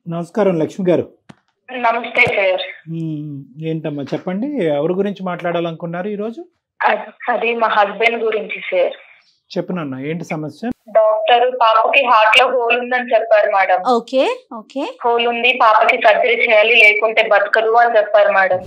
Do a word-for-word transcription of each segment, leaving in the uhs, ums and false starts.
నమస్కారం లక్ష్మి గారు. నమస్తే సార్. ఏంటమ్మా చెప్పండి, ఎవరి గురించి మాట్లాడాలనుకున్నారు ఈరోజు? అది మా హస్బెండ్ గురించి సార్. చెప్పనన్నా, ఏంటి సమస్య? డాక్టర్ పాపకి హార్ట్ లో హోల్ ఉందని చెప్పారు మేడం. ఓకే ఓకే హోల్ ఉంది, పాపకి సర్జరీ చేయాలి లేకుంటే బతకదు అని చెప్పారు మేడం.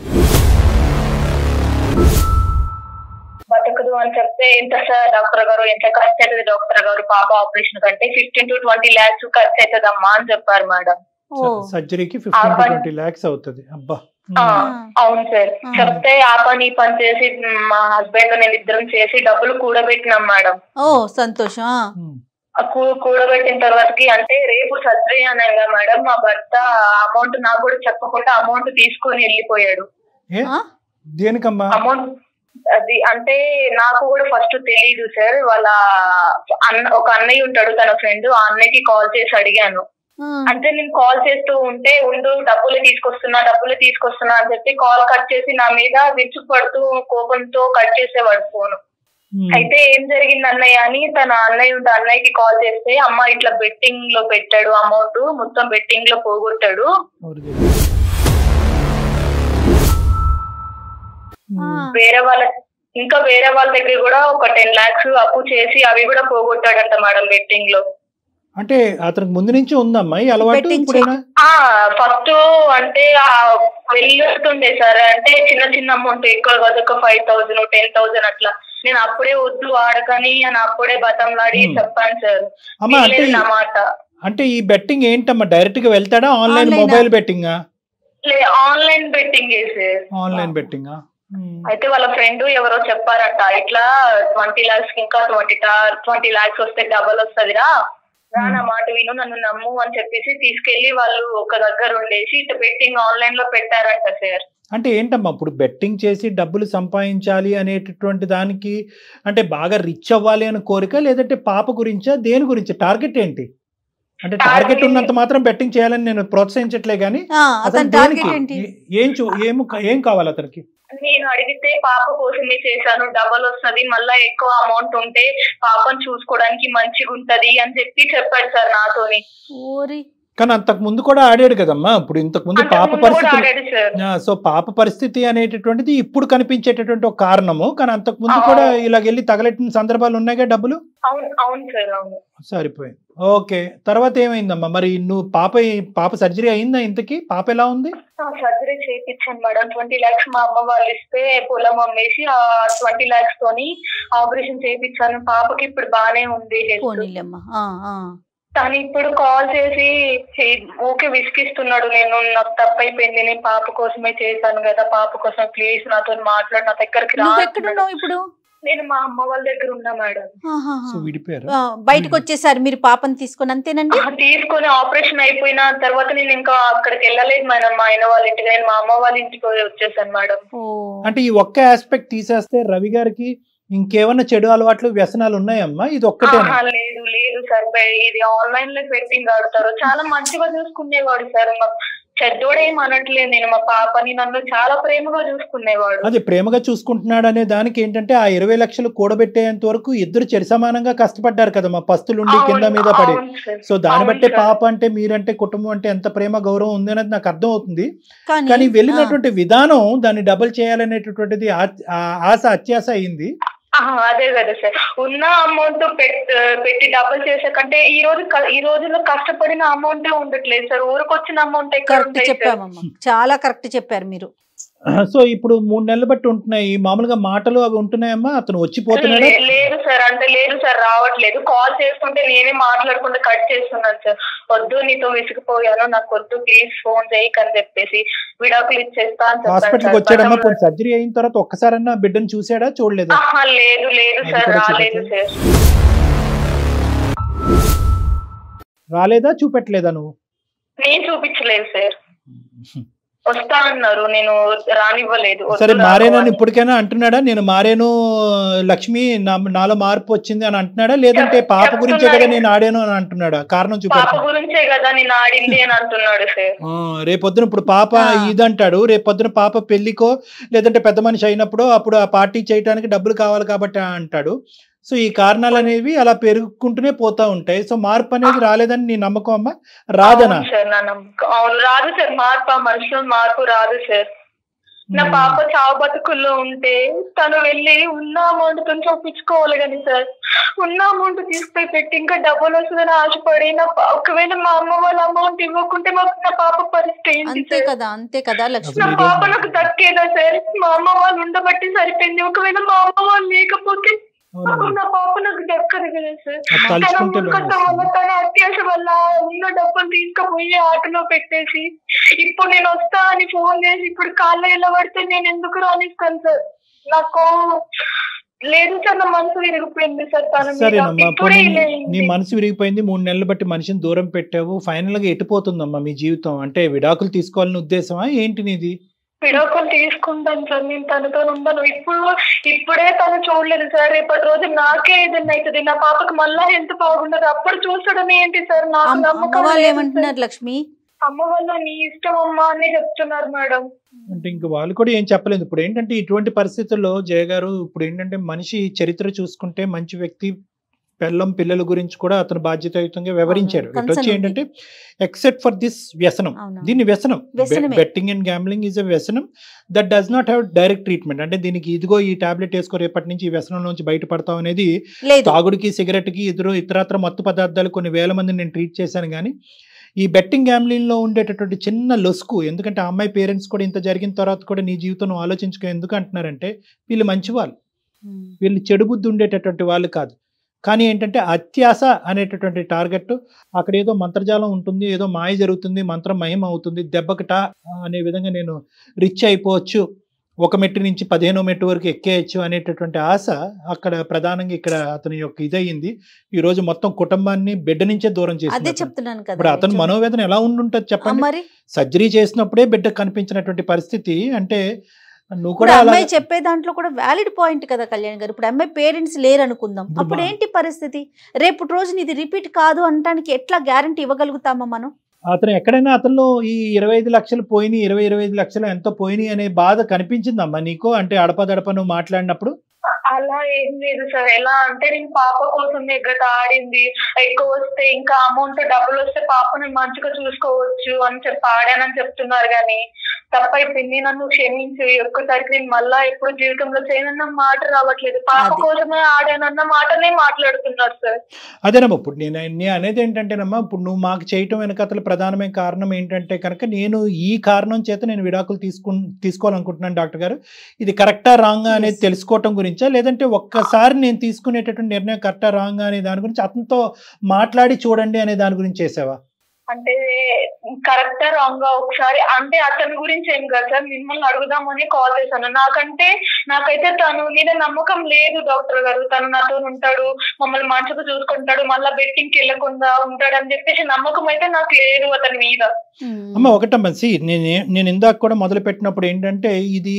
బతకదు అని చెప్తే ఎంత సార్ డాక్టర్ గారు, ఎంత ఖర్చు అవుతుంది డాక్టర్ గారు పాప ఆపరేషన్ కంటే? ఫిఫ్టీన్ టు ట్వంటీ లాక్స్ ఖర్చు అవుతుందమ్మా అని చెప్పారు మేడం. సర్జరీకి ఫిఫ్టీన్ టు ట్వంటీ లాక్స్ అవుతుంది. అబ్బా. అవును సార్. చెప్తే ఆ పని ఈ పని చేసి మా హస్బెండ్ నేను ఇద్దరం చేసి డబ్బులు కూడబెట్టినాం మేడం. ఓ సంతోషం. కూడబెట్టిన తర్వాతకి అంటే రేపు సర్జరీ అనగా మేడం మా భర్త అమౌంట్ నాకు కూడా చెప్పకుండా అమౌంట్ తీసుకొని వెళ్ళిపోయాడు. దేనికమ్మా అమౌంట్? అది అంటే నాకు కూడా ఫస్ట్ తెలీదు సార్. వాళ్ళ అన్న ఒక అన్నయ్య ఉంటాడు, తన ఫ్రెండ్, ఆ అన్నయ్యకి కాల్ చేసి అడిగాను. అంటే నేను కాల్ చేస్తూ ఉంటే ఉండు డబ్బులు తీసుకొస్తున్నా డబ్బులు తీసుకొస్తున్నా అని చెప్పి కాల్ కట్ చేసి నా మీద విరుచుకు పడుతూ కోపంతో కట్ చేసేవాడు ఫోన్. అయితే ఏం జరిగింది అన్నయ్య అని తన అన్నయ్య ఉంటే అన్నయ్యకి కాల్ చేస్తే అమ్మ ఇట్లా బెట్టింగ్ లో పెట్టాడు అమౌంట్, మొత్తం బెట్టింగ్ లో పోగొట్టాడు, వేరే వాళ్ళ ఇంకా వేరే వాళ్ళ దగ్గర కూడా ఒక టెన్ లాక్స్ అప్పు చేసి అవి కూడా పోగొట్టాడంట మేడం బెట్టింగ్ లో. అంటే అతనికి ముందు నుంచి ఉందమ్మా ఈ అలవాటు? ఫస్ట్ అంటే వెళ్ళుతుండే సార్, అంటే చిన్న చిన్న అమౌంట్ ఎక్కువ కాదు, ఒక ఫైవ్ థౌసండ్ టెన్ థౌసండ్ అట్లా. నేను అప్పుడే వద్దు ఆడకని అని అప్పుడే బతంలాడి చెప్పాను సార్. అన్నమాట అంటే ఈ బెట్టింగ్ ఏంటమ్మా, డైరెక్ట్ గా వెళ్తాడా online mobile betting? Online betting sir. Online betting. అయితే వాళ్ళ ఫ్రెండ్ ఎవరో చెప్పారట, ఇట్లా ట్వంటీ లాక్స్ ఇంకా ట్వంటీ ట్వంటీ లాక్స్ వస్తే డబల్ వస్తుందిరా, రా నా మాట విను నన్ను నమ్ము అని చెప్పేసి తీసుకెళ్లి వాళ్ళు ఒక దగ్గర ఉండేసి ఇట్లా బెట్టింగ్ ఆన్లైన్ లో పెట్టారంట సార్. అంటే ఏంటమ్మా ఇప్పుడు బెట్టింగ్ చేసి డబ్బులు సంపాదించాలి అనేటటువంటి దానికి అంటే బాగా రిచ్ అవ్వాలి అని కోరిక, లేదంటే పాప గురించా, దేని గురించి టార్గెట్ ఏంటి? అంటే టార్గెట్ ఉన్నంత మాత్రం బెట్టింగ్ చేయాలని నేను ప్రోత్సహించట్లే గానీ ఏం ఏం ఏం కావాలి అతనికి? నేను అడిగితే పాప కోసమే చేశాను, డబల్ వస్తుంది, మళ్ళా ఎక్కువ అమౌంట్ ఉంటే పాపను చూసుకోవడానికి మంచిగా ఉంటది అని చెప్పి చెప్పాడు సార్ నాతోని. కానీ అంతకు ముందు కూడా ఆడాడు కదమ్మా. ఇప్పుడు ఇంతకు ముందు పాప పరిస్థితి, సో పాప పరిస్థితి అనేటటువంటిది ఇప్పుడు కనిపించేటటువంటి ఒక కారణము, కానీ అంతకు ముందు కూడా ఇలాగెళ్ళి తగలెట్టిన సందర్భాలు ఉన్నాయిగా డబ్బులు. అవును సార్. అవును సరిపోయింది. ఓకే, తర్వాత ఏమైందమ్మా మరి? నువ్వు పాప పాప సర్జరీ అయిందా ఇంతకి? పాప ఎలా ఉంది? సర్జరీ చేయించాను మేడం. ట్వంటీ లాక్స్ మా అమ్మ వాళ్ళు ఇస్తే పొలం అమ్మేసి ఆ ట్వంటీ లాక్స్ తోని ఆపరేషన్ చేయించాను. పాపకి ఇప్పుడు బానే ఉంది. తను ఇప్పుడు కాల్ చేసి ఓకే విసిగిస్తున్నాడు, నేను నాకు తప్పైపోయింది, నేను పాప కోసమే చేశాను కదా, పాప కోసం ప్లీజ్ నాతో మాట్లాడు, నా దగ్గరికి రా. ఇప్పుడు నేను మా అమ్మ వాళ్ళ దగ్గర ఉన్నా మేడం. బయటకు వచ్చేసారు మీరు పాపని తీసుకొని? అంతేనండి. తీసుకొని ఆపరేషన్ అయిపోయిన తర్వాత నేను ఇంకా అక్కడికి వెళ్ళలేదు మేడం, మా ఆయన వాళ్ళ ఇంటికి. నేను మా అమ్మ వాళ్ళ ఇంటికి వచ్చేసాను మేడం. అంటే ఈ ఒక్క ఆస్పెక్ట్ తీసేస్తే రవి గారికి ఇంకేమన్నా చెడు అలవాట్లు వ్యసనాలు ఉన్నాయమ్మా? ఇది ఒక్కటే? లేదు లేదు సార్, ఇది ఆన్లైన్ లో బెట్టింగ్ ఆడతారు. చాలా మంచిగా చూసుకునేవాడు సార్, చెడ్డోడేం అనట్లేదు నేను. మా పాపని నన్ను చాలా ప్రేమగా చూసుకునేవాడు. అది ప్రేమగా చూసుకుంటున్నాడు అనే దానికి ఏంటంటే ఆ ఇరవై లక్షలు కూడబెట్టేంత వరకు ఇద్దరు చెరి సమానంగా కష్టపడ్డారు కదా మా పస్తులుండి కింద మీద పడి. సో దాన్ని బట్టే పాప అంటే మీరంటే కుటుంబం అంటే ఎంత ప్రేమ గౌరవం ఉంది అనేది నాకు అర్థం అవుతుంది. కానీ వెళ్ళినటువంటి విధానం దాన్ని డబుల్ చేయాలనేటటువంటిది ఆశ అత్యాశ అయింది. అదే కదా సార్, ఉన్న అమౌంట్ పెట్టి డబుల్ చేసే కంటే ఈ రోజు ఈ రోజుల్లో కష్టపడిన అమౌంట్ ఉండట్లేదు సార్, ఊరికి వచ్చిన అమౌంట్ ఎక్కడ. చెప్పామమ్మా, చాలా కరెక్ట్ చెప్పారు మీరు. సో ఇప్పుడు మూడు నెలలు బట్టి ఉంటున్నాయి మామూలుగా మాటలు అవి ఉంటున్నాయమ్మా? అతను వచ్చిపోతున్నాడు? లేదు సార్, అంటే లేదు సార్ రావట్లేదు. కాల్ చేస్తుంటే నేనే మాట్లాడకుండా కట్ చేస్తున్నాను సార్. వద్దు నీతో విసిగిపోయాను, నాకు వద్దు ప్లీజ్ ఫోన్ చేయకని చెప్పేసి విడాకులు ఇచ్చేస్తా అని చెప్పాను. హాస్పిటల్కి వచ్చాడమ్మా? సర్జరీ అయిన తర్వాత ఒక్కసారన్నా బిడ్డను చూసాడా చూడలేదా? లేదు లేదు సార్, రాలేదు సార్. రాలేదా? చూపెట్టలేదా నువ్వు? నేను చూపించలేదు సార్, వస్తా అన్నారు, నేను రానివ్వలేదు. సరే మారేనని ఇప్పటికైనా అంటున్నాడా? నేను మారేను లక్ష్మి, నాలో మార్పు వచ్చింది అని అంటున్నాడా? లేదంటే పాప గురించే కదా నేను ఆడాను అని అంటున్నాడా? కారణం చూపి పాప గురించే కదా నేను ఆడింది అని అంటున్నాడు సార్. రేపొద్దున ఇప్పుడు పాప ఇదంటాడు, రేపొద్దున పాప పెళ్లికో లేదంటే పెద్ద మనిషి అయినప్పుడు అప్పుడు ఆ పార్టీ చేయడానికి డబ్బులు కావాలి కాబట్టి అంటాడు. సో ఈ కారణాలు అనేవి అలా పెరుగుకుంటూనే పోతా ఉంటాయి. సో మార్పు అనేది రాలేదని నీ నమ్మకం అమ్మా? రాదనా? సార్ నా నమ్మకం అవును, రాదు సార్ మార్పు. ఆ మనుషులో మార్పు రాదు సార్. నా పాప చావు బతుకుల్లో ఉంటే తను వెళ్ళి ఉన్న అమౌంట్ తో చూపించుకోవాలి కానీ సార్, ఉన్న అమౌంట్ తీసుకుపోయి పెట్టి ఇంకా డబ్బులు వస్తుందని ఆశపడి నా ఒకవేళ మా అమ్మ వాళ్ళ అమౌంట్ ఇవ్వకుంటే మాకు నా పాప పరిస్థితి ఏంటి? అంతే కదా అంతే కదా లక్ష్మి. నా పాప నాకు దక్కేదా సార్? మా అమ్మ వాళ్ళు ఉండబట్టి సరిపోయింది. ఒకవేళ మా అమ్మ వాళ్ళు లేకపోతే నా పాప నాకు దక్కదు కదా సార్. తన అత్యాశ వల్ల ఉన్న డబ్బులు తీసుకుపోయి ఆటలో పెట్టేసి ఇప్పుడు నేను వస్తా అని ఫోన్ చేసి ఇప్పుడు కాళ్ళ ఎలా పడితే నేను ఎందుకు రానిస్తాను సార్? నాకు లేదు సార్, నా మనసు విరిగిపోయింది సార్. సరేనమ్మా, నీ మనసు విరిగిపోయింది, మూడు నెలలు బట్టి మనిషిని దూరం పెట్టావు, ఫైనల్ గా ఎట్టిపోతుందమ్మా మీ జీవితం? అంటే విడాకులు తీసుకోవాలని ఉద్దేశమా ఏంటి నీది? విడాకులు తీసుకుంటాను సార్, నేను తనతో ఉండను. ఇప్పుడు ఇప్పుడే తను చూడలేదు సార్, రేపటి రోజు నాకే ఏదైనా అవుతుంది, నా పాపకు మళ్ళా హెల్త్ బాగుండదు, అప్పుడు చూసడం ఏంటి సార్? నాకు నమ్మకం ఏమంటున్నారు లక్ష్మి? అమ్మ వల్ల నీ ఇష్టం అమ్మా అని చెప్తున్నారు మేడం. అంటే ఇంక వాళ్ళు కూడా ఏం చెప్పలేదు. ఇప్పుడు ఏంటంటే ఇటువంటి పరిస్థితుల్లో జయ గారు, ఇప్పుడు ఏంటంటే మనిషి చరిత్ర చూసుకుంటే మంచి వ్యక్తి, పిల్లం పిల్లల గురించి కూడా అతను బాధ్యతాయుతంగా వివరించాడు. ఇటు వచ్చి ఏంటంటే ఎక్సెప్ట్ ఫర్ దిస్ వ్యసనం, దీన్ని వ్యసనం, betting and gambling is a వ్యసనం that does not have direct treatment. అంటే దీనికి ఇదిగో ఈ టాబ్లెట్ వేసుకో రేపటి నుంచి ఈ వ్యసనం నుంచి బయటపడతాం అనేది తాగుడికి, సిగరెట్ కి, ఎదురు ఇతరత్ర మత్తు పదార్థాలు కొన్ని వేల మందిని నేను ట్రీట్ చేశాను. కానీ ఈ బెట్టింగ్ గ్యాంబ్లింగ్ లో ఉండేటటువంటి చిన్న లొసుకు, ఎందుకంటే ఆ అమ్మాయి పేరెంట్స్ కూడా ఇంత జరిగిన తర్వాత కూడా నీ జీవితం ఆలోచించుకో ఎందుకు అంటున్నారంటే వీళ్ళు మంచి వాళ్ళు, వీళ్ళు చెడు బుద్ధి ఉండేటటువంటి వాళ్ళు కాదు. కానీ ఏంటంటే అత్యాశ అనేటటువంటి టార్గెట్, అక్కడ ఏదో మంత్రజాలం ఉంటుంది, ఏదో మాయ జరుగుతుంది, మంత్రం మహిమ అవుతుంది, దెబ్బకట అనే విధంగా నేను రిచ్ అయిపోవచ్చు, ఒక మెట్టు నుంచి పదిహేనో మెట్టు వరకు ఎక్కేయచ్చు అనేటటువంటి ఆశ అక్కడ ప్రధానంగా ఇక్కడ అతని యొక్క ఇదయ్యింది. ఈ రోజు మొత్తం కుటుంబాన్ని బిడ్డ నుంచే దూరం చేసింది. ఇప్పుడు అతని మనోవేదన ఎలా ఉండుంటది చెప్పండి? సర్జరీ చేసినప్పుడే బిడ్డ కనిపించినటువంటి పరిస్థితి. అంటే నువ్వు కూడా అమ్మాయి చెప్పే దాంట్లో కూడా వ్యాలిడ్ పాయింట్ కదా కళ్యాణ్ గారు. ఇప్పుడు అమ్మాయి పేరెంట్స్ లేరు అనుకుందాం, అప్పుడు ఏంటి పరిస్థితి? రేపు రోజు ఇది రిపీట్ కాదు అనడానికి ఎట్లా గ్యారంటీ ఇవ్వగలుగుతామా మనం? అతను ఎక్కడైనా అతనిలో ఈ ఇరవై ఐదు లక్షలు పోయినాయి, ఇరవై ఇరవై ఐదు లక్షలు ఎంతో పోయినాయి అనే బాధ కనిపించిందమ్మా నీకు? అంటే అడపదడప నువ్వు మాట్లాడినప్పుడు అలా ఏం లేదు సార్. ఎలా అంటే నేను పాప కోసం ఎగ్గట ఆడింది, ఎక్కువ వస్తే ఇంకా అమౌంట్ డబ్బులు వస్తే పాపని మంచిగా చూసుకోవచ్చు అని చెప్పి ఆడానని చెప్తున్నారు. కానీ తప్పైపోయింది, నన్ను క్షమించి ఒక్కసారికి నేను మళ్ళా ఎప్పుడు జీవితంలో చేయనన్న మాట రావట్లేదు. పాప కోసమే ఆడానన్న మాటనే మాట్లాడుతున్నారు సార్. అదేనమ్మా, ఇప్పుడు నేను నేను అనేది ఏంటంటేనమ్మా, ఇప్పుడు నువ్వు మాకు చేయటం వెనకతల ప్రధానమైన కారణం ఏంటంటే కనుక నేను ఈ కారణం చేత నేను విడాకులు తీసుకు తీసుకోవాలనుకుంటున్నాను డాక్టర్ గారు, ఇది కరెక్టా రాంగా అనేది తెలుసుకోవటం గురించా, లేదంటే ఒక్కసారి నేను తీసుకునేటటువంటి నిర్ణయం కరెక్టా రాంగా అనే దాని గురించి అతనితో మాట్లాడి చూడండి అనే దాని గురించి చేసావా? అంటే కరెక్టా రాంగ్ గా ఒకసారి అంటే అతని గురించి ఏం కాదు సార్, మిమ్మల్ని అడుగుదామని కాల్ చేశాను. నాకంటే నాకైతే తను మీద నమ్మకం లేదు డాక్టర్ గారు. తను నాతో ఉంటాడు, మమ్మల్ని మంచిగా చూసుకుంటాడు, మళ్ళీ బెట్టింగ్కి వెళ్ళకుండా ఉంటాడు అని చెప్పేసి నమ్మకం అయితే నాకు లేదు అతని మీద. అమ్మ ఒకటమ్మా, సి నేను నేను ఇందాక కూడా మొదలు పెట్టినప్పుడు ఏంటంటే ఇది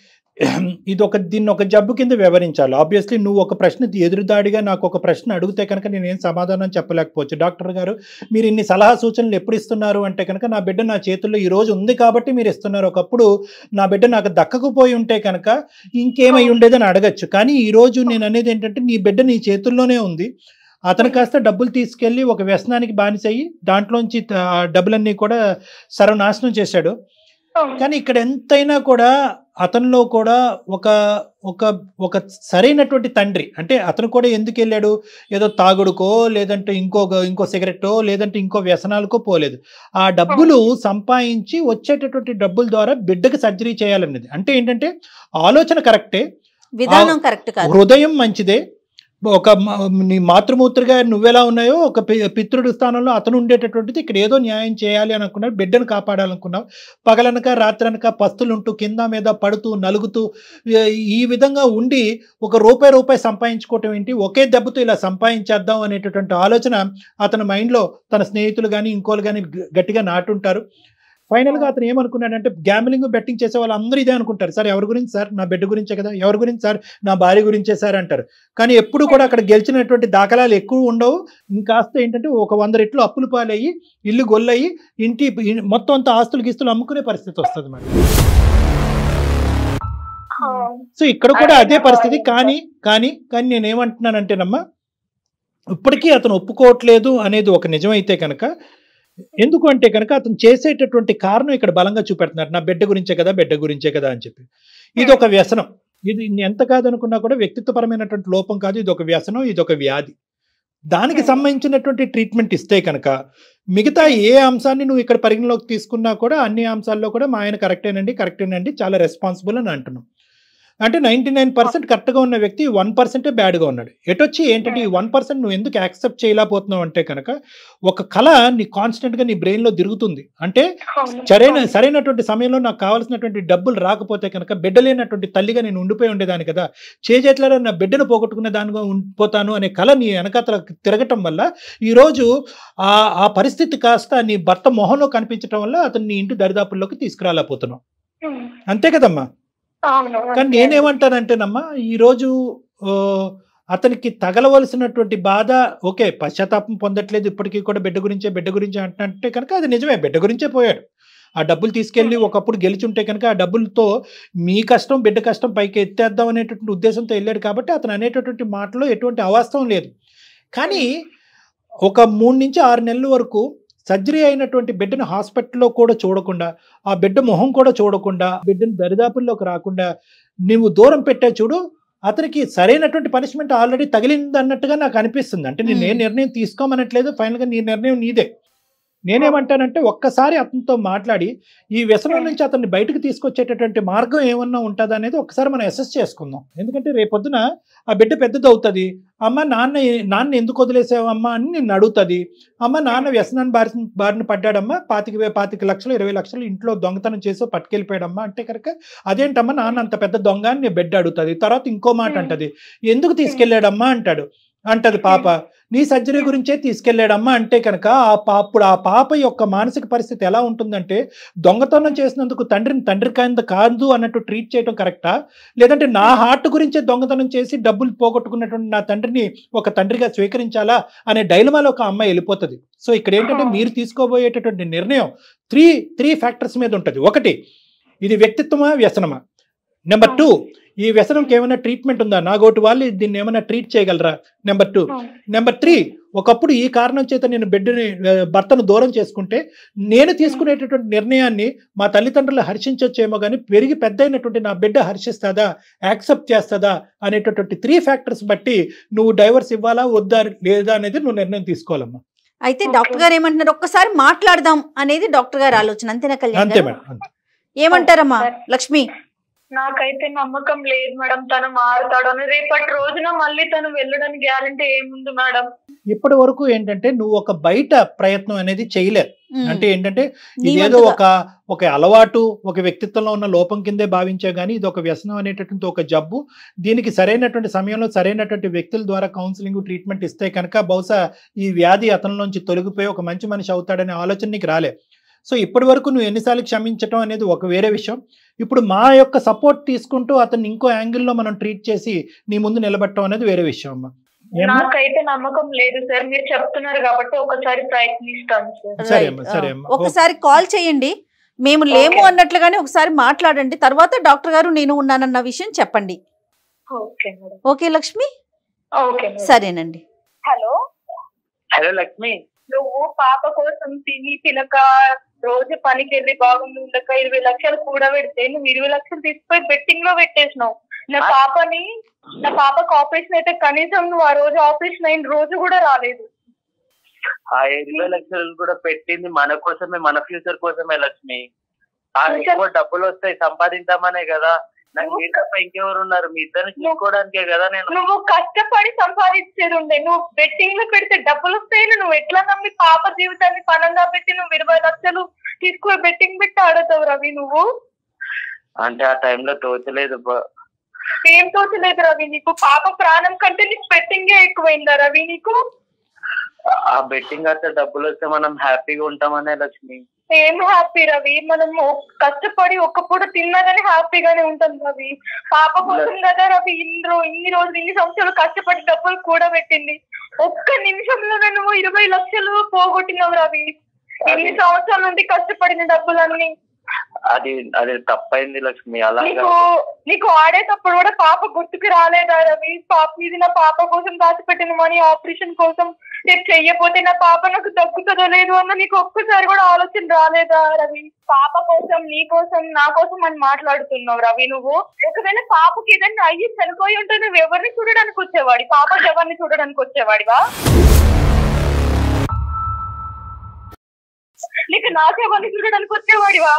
ఇది ఒక దీన్ని ఒక జబ్బు కింద వివరించాలి. ఆబ్వియస్లీ నువ్వు ఒక ప్రశ్న ఎదురుదాడిగా నాకు ఒక ప్రశ్న అడిగితే కనుక నేనేం సమాధానం చెప్పలేకపోవచ్చు. డాక్టర్ గారు మీరు ఇన్ని సలహా సూచనలు ఎప్పుడు ఇస్తున్నారు అంటే కనుక నా బిడ్డ నా చేతుల్లో ఈ రోజు ఉంది కాబట్టి మీరు ఇస్తున్నారు. ఒకప్పుడు నా బిడ్డ నాకు దక్కకపోయి ఉంటే కనుక ఇంకేమై ఉండేదని అడగచ్చు. కానీ ఈ రోజు నేను అనేది ఏంటంటే నీ బిడ్డ నీ చేతుల్లోనే ఉంది. అతను కాస్త డబ్బులు తీసుకెళ్ళి ఒక వ్యసనానికి బానిసయ్యి దాంట్లోంచి డబ్బులన్నీ కూడా సర్వనాశనం చేశాడు. కానీ ఇక్కడ ఎంతైనా కూడా అతనిలో కూడా ఒక ఒక ఒక సరైనటువంటి తండ్రి అంటే అతను కూడా ఎందుకు వెళ్ళాడు, ఏదో తాగుడుకో లేదంటే ఇంకో ఇంకో సిగరెట్టో లేదంటే ఇంకో వ్యసనాలకో పోలేదు. ఆ డబ్బులు సంపాదించి వచ్చేటటువంటి డబ్బుల ద్వారా బిడ్డకి సర్జరీ చేయాలన్నది అంటే ఏంటంటే ఆలోచన కరెక్టే, విధానం కరెక్ట్ కాదు, హృదయం మంచిదే. ఒక నీ మాతృమూర్తిగా నువ్వెలా ఉన్నాయో ఒక పితృడు స్థానంలో అతను ఉండేటటువంటిది ఇక్కడ ఏదో న్యాయం చేయాలి అని అనుకున్నావు, బిడ్డను కాపాడాలనుకున్నావు. పగలనక రాత్రనక పస్తులుంటూ కింద మీద పడుతూ నలుగుతూ ఈ విధంగా ఉండి ఒక రూపాయి రూపాయి సంపాదించుకోవటం ఏంటి, ఒకే దెబ్బతో ఇలా సంపాదించేద్దాం అనేటటువంటి ఆలోచన అతని మైండ్లో తన స్నేహితులు కానీ ఇంకోళ్ళు కానీ గట్టిగా నాటుంటారు. ఫైనల్గా అతను ఏమనుకున్నాడంటే గ్యాంబ్లింగ్ బెట్టింగ్ చేసే వాళ్ళు అందరూ ఇదే అనుకుంటారు, సార్ ఎవరి గురించి సార్, నా బిడ్డ గురించే కదా, ఎవరి గురించి సార్, నా భార్య గురించే సార్ అంటారు. కానీ ఎప్పుడు కూడా అక్కడ గెలిచినటువంటి దాఖలాలు ఎక్కువ ఉండవు. ఇంకాస్త ఏంటంటే ఒక వంద రెట్లు అప్పులు పాలయ్యి ఇల్లు గొల్లయ్యి ఇంటి మొత్తం అంతా ఆస్తులు గీస్తులు అమ్ముకునే పరిస్థితి వస్తుంది మేడం. సో ఇక్కడ కూడా అదే పరిస్థితి. కానీ కానీ కానీ నేనేమంటున్నానంటేనమ్మా, ఇప్పటికీ అతను ఒప్పుకోవట్లేదు అనేది ఒక నిజమైతే కనుక, ఎందుకు అంటే కనుక అతను చేసేటటువంటి కారణం ఇక్కడ బలంగా చూపెడుతున్నారు. నా బిడ్డ గురించే కదా బిడ్డ గురించే కదా అని చెప్పి. ఇది ఒక వ్యసనం. ఇది ఎంత కాదనుకున్నా కూడా వ్యక్తిత్వపరమైనటువంటి లోపం కాదు, ఇది ఒక వ్యసనం, ఇది ఒక వ్యాధి. దానికి సంబంధించినటువంటి ట్రీట్మెంట్ ఇస్తే కనుక మిగతా ఏ అంశాన్ని నువ్వు ఇక్కడ పరిగణలోకి తీసుకున్నా కూడా అన్ని అంశాల్లో కూడా మా ఆయన కరెక్టేనండి కరెక్టేనండి చాలా రెస్పాన్సిబుల్ అని అంటున్నాం. అంటే నైంటీ నైన్ పర్సెంట్ కరెక్ట్గా ఉన్న వ్యక్తి వన్ పర్సెంటే బ్యాడ్గా ఉన్నాడు. ఎటొచ్చి ఏంటంటే ఈ వన్ పర్సెంట్ నువ్వు ఎందుకు యాక్సెప్ట్ చేయలేకపోతున్నావు అంటే కనుక ఒక కళ నీ కాన్స్టెంట్గా నీ బ్రెయిన్లో తిరుగుతుంది. అంటే సరైన సరైనటువంటి సమయంలో నాకు కావాల్సినటువంటి డబ్బులు రాకపోతే కనుక బిడ్డ లేనటువంటి తల్లిగా నేను ఉండిపోయి ఉండేదాన్ని కదా, చేజేట్లలో నా బిడ్డను పోగొట్టుకునే దానిగా ఉండిపోతాను అనే కళ నీ వెనకాతల తిరగటం వల్ల ఈరోజు ఆ ఆ పరిస్థితి కాస్త నీ భర్త మొహంలో కనిపించడం వల్ల అతను నీ ఇంటి దరిదాపుల్లోకి తీసుకురాలేకపోతున్నావు. అంతే కదమ్మా. కానీ నేనేమంటానంటేనమ్మా, ఈరోజు అతనికి తగలవలసినటువంటి బాధ ఓకే పశ్చాత్తాపం పొందట్లేదు ఇప్పటికీ కూడా బిడ్డ గురించే బిడ్డ గురించి అంటే కనుక అది నిజమే, బిడ్డ గురించే పోయాడు. ఆ డబ్బులు తీసుకెళ్ళి ఒకప్పుడు గెలిచుంటే కనుక ఆ డబ్బులతో మీ కష్టం బిడ్డ కష్టం పైకి ఎత్తేద్దాం అనేటటువంటి ఉద్దేశంతో వెళ్ళాడు కాబట్టి అతను అనేటటువంటి మాటలో ఎటువంటి అవాస్తవం లేదు. కానీ ఒక మూడు నుంచి ఆరు నెలల వరకు సర్జరీ అయినటువంటి బిడ్డను హాస్పిటల్లో కూడా చూడకుండా, ఆ బిడ్డ మొహం కూడా చూడకుండా, బిడ్డను దరిదాపుల్లోకి రాకుండా నువ్వు దూరం పెట్టా చూడు, అతనికి సరైనటువంటి పనిష్మెంట్ ఆల్రెడీ తగిలింది అన్నట్టుగా నాకు అనిపిస్తుంది. అంటే నేను ఏ నిర్ణయం తీసుకోమనట్లేదు, ఫైనల్గా నీ నిర్ణయం నీదే. నేనేమంటానంటే ఒక్కసారి అతనితో మాట్లాడి ఈ వ్యసనం నుంచి అతన్ని బయటకు తీసుకొచ్చేటటువంటి మార్గం ఏమన్నా ఉంటుందా అనేది ఒకసారి మనం అసెస్ చేసుకుందాం. ఎందుకంటే రేపొద్దున ఆ బిడ్డ పెద్దది అవుతుంది, అమ్మ నాన్న నాన్న ఎందుకు వదిలేసావమ్మా అని నిన్ను అడుగుతుంది. అమ్మ నాన్న వ్యసనాన్ని బారి బారిన పడ్డాడమ్మా, పాతిక పాతిక లక్షలు ఇరవై లక్షలు ఇంట్లో దొంగతనం చేసో పట్టుకెళ్ళిపోయాడమ్మా అంటే కనుక అదేంటమ్మా నాన్న అంత పెద్ద దొంగ అని నీ బిడ్డ అడుగుతుంది. తర్వాత ఇంకో మాట అంటది, ఎందుకు తీసుకెళ్ళాడమ్మా అంటాడు అంటది పాప, నీ సర్జరీ గురించే తీసుకెళ్ళాడమ్మా అంటే కనుక ఆ పాప్పుడు ఆ పాప యొక్క మానసిక పరిస్థితి ఎలా ఉంటుందంటే దొంగతనం చేసినందుకు తండ్రిని తండ్రి కింద కాదు అన్నట్టు ట్రీట్ చేయడం కరెక్టా, లేదంటే నా హార్ట్ గురించే దొంగతనం చేసి డబ్బులు పోగొట్టుకున్నటువంటి నా తండ్రిని ఒక తండ్రిగా స్వీకరించాలా అనే డైలమాలో ఒక అమ్మాయి వెళ్ళిపోతుంది. సో ఇక్కడ ఏంటంటే మీరు తీసుకోబోయేటటువంటి నిర్ణయం త్రీ త్రీ ఫ్యాక్టర్స్ మీద ఉంటుంది. ఒకటి, ఇది వ్యక్తిత్వమా వ్యసనమా. నెంబర్ టూ, ఈ వ్యసనంకి ఏమైనా ట్రీట్మెంట్ ఉందా, నాగోటి వాళ్ళు దీన్ని ఏమైనా ట్రీట్ చేయగలరా. Number two. నెంబర్ త్రీ, ఒకప్పుడు ఈ కారణం చేత నేను బిడ్డని భర్తను దూరం చేసుకుంటే నేను తీసుకునేటటువంటి నిర్ణయాన్ని మా తల్లిదండ్రులు హర్షించొచ్చేమో కానీ పెరిగి పెద్ద అయినటువంటి నా బిడ్డ హర్షిస్తుందా, యాక్సెప్ట్ చేస్తుందా అనేటటువంటి త్రీ ఫ్యాక్టర్స్ బట్టి నువ్వు డైవర్స్ ఇవ్వాలా వద్దా లేదా అనేది నువ్వు నిర్ణయం తీసుకోవాలమ్మా. అయితే డాక్టర్ గారు ఏమంటున్నారు, ఒక్కసారి మాట్లాడదాం అనేది డాక్టర్ గారు ఆలోచన, అంతేనా కళ్యాణ్? అంతే మేడం. ఏమంటారమ్మా లక్ష్మి? నాకైతే నమ్మకం లేదు మేడం తను మారుతాడు అని. రేపటి రోజున మళ్ళీ తను వెళ్ళడానికి గ్యారంటీ ఏముంది మేడం? ఇప్పటి వరకు ఏంటంటే నువ్వు ఒక బయట ప్రయత్నం అనేది చేయలేదు. అంటే ఏంటంటే ఇదేదో ఒక ఒక అలవాటు ఒక వ్యక్తిత్వంలో ఉన్న లోపం కిందే భావించే కానీ ఇది ఒక వ్యసనం అనేటటువంటి ఒక జబ్బు. దీనికి సరైనటువంటి సమయంలో సరైనటువంటి వ్యక్తుల ద్వారా కౌన్సిలింగ్ ట్రీట్మెంట్ ఇస్తే కనుక బహుశా ఈ వ్యాధి అతనిలోంచి తొలగిపోయి ఒక మంచి మనిషి అవుతాడనే ఆలోచన నీకు రాలే. సో ఇప్పటి వరకు నువ్వు ఎన్నిసార్లు క్షమించడం అనేది ఒక వేరే విషయం. ఇప్పుడు మా యొక్క సపోర్ట్ తీసుకుంటూ అతన్ని ఇంకో యాంగిల్లో మనం ట్రీట్ చేసి నీ ముందు నిలబెట్టడం అనేది వేరే విషయం అమ్మా. నాకైతే నమ్మకం లేదు సార్, మీరు చెప్తున్నారు కాబట్టి ఒకసారి ప్రయత్నిస్తాను సార్. సరే అమ్మా, సరే అమ్మా. ఒకసారి కాల్ చేయండి, మేము లేము అన్నట్లుగానే ఒకసారి మాట్లాడండి, తర్వాత డాక్టర్ గారు నేను ఉన్నానన్న విషయం చెప్పండి. ఓకే లక్ష్మి? సరేనండి. హలో హలో లక్ష్మి, నువ్వు పాప కోసం తిని తినక రోజు పనికి వెళ్ళి బాగుంది ఉండక ఇరవై లక్షలు కూడా పెడితే నువ్వు ఇరవై లక్షలు తీసుకుపోయి బెట్టింగ్ లో పెట్టేసినావు. నా పాపని నా పాపకు ఆపరేషన్ అయితే కనీసం నువ్వు ఆ రోజు ఆపరేషన్ అయిన రోజు కూడా రాలేదు. ఆ ఇరవై లక్షలు కూడా పెట్టింది మన కోసమే, మన ఫ్యూచర్ కోసమే లక్ష్మి. ఆ ఎక్కువ డబ్బులు వస్తాయి సంపాదించామనే కదా. నాకు మీరు తప్ప ఇంకెవరు ఉన్నారు? మీ ఇద్దరిని చూసుకోవడానికే కదా నేను. నువ్వు కష్టపడి సంపాదించేది ఉండే, నువ్వు బెట్టింగ్ లో పెడితే డబ్బులు వస్తాయని నువ్వు ఎట్లా నమ్మి పాప జీవితాన్ని పనంగా పెట్టి నువ్వు ఇరవై లక్షలు తీసుకుని బెట్టింగ్ పెట్టి ఆడతావు రవి నువ్వు? అంటే ఆ టైంలో తోచలేదు. ఏం తోచలేదు రవి నీకు? పాప ప్రాణం కంటే నీకు బెట్టింగే ఎక్కువైందా రవి నీకు? ఆ బెట్టింగ్ అయితే డబ్బులు వస్తే మనం హ్యాపీగా ఉంటామనే లక్ష్మి. ఏం హ్యాపీ రవి? మనం కష్టపడి ఒక్క పూట తిన్నదని హ్యాపీగానే ఉంటాం రవి. పాప కోసం కదా రవి ఇన్ని రో ఇన్ని రోజులు ఇన్ని సంవత్సరాలు కష్టపడి డబ్బులు కూడా పెట్టింది. ఒక్క నిమిషంలోనే నువ్వు ఇరవై లక్షలు పోగొట్టినావు రవి. ఇన్ని సంవత్సరాల నుండి కష్టపడిన డబ్బులన్నీ. అది అది తప్పైంది లక్ష్మి. అలా నీకు నీకు ఆడేటప్పుడు కూడా పాప గుర్తుకు రాలేదా రవి? పాప ఇది నా పాప కోసం దాచిపెట్టిన మనీ ఆపరేషన్ కోసం, నేను చెయ్యపోతే నా పాప నాకు తగ్గుతుందో లేదు అన్న నీకు ఒక్కసారి కూడా ఆలోచన రాలేదా రవి? పాప కోసం, నీ కోసం, నా కోసం అని మాట్లాడుతున్నావు రవి నువ్వు. ఒకవేళ పాపకి ఏదైనా అయ్యి చనిపోయి ఉంటే నువ్వు ఎవరిని చూడడానికి వచ్చేవాడి? పాపకి ఎవరిని చూడడానికి వచ్చేవాడివా? నీకు నాకెవరిని చూడడానికి వచ్చేవాడివా?